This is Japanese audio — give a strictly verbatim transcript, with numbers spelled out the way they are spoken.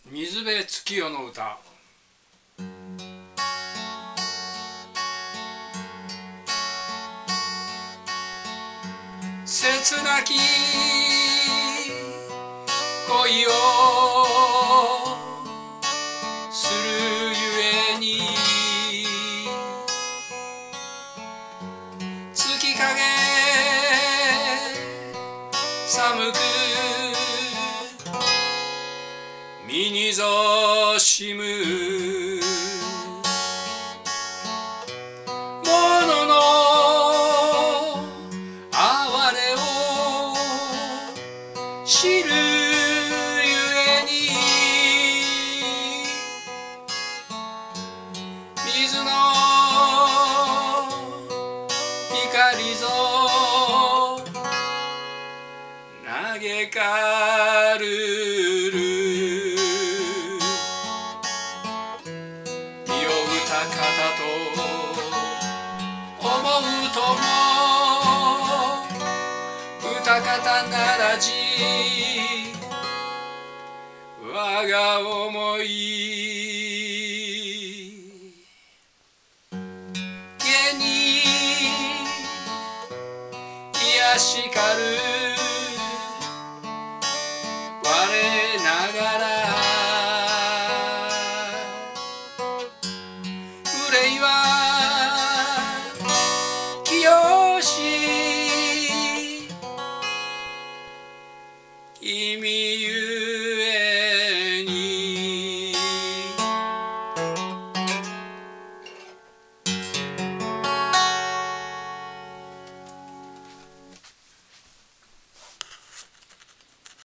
水辺月夜の歌。切なき恋をするゆえに月影寒く身にぞしむものの哀れを知るゆえに水の光ぞ嘆かるるかたと思うとも歌方ならじ我が思い家に癒しかる我ながら憂いは清し君ゆ